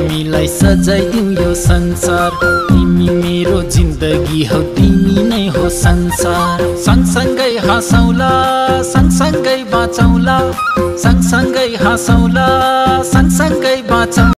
हामीलाई सजाइदिऊ यो संसार। तिमी मेरो जिन्दगी हौ, तिमी नै हो संसार। सँगसँगै हाँसौला, सँगसँगै बाँचौला, सँगसँगै हाँसौला, सँगसँगै बाँचौला।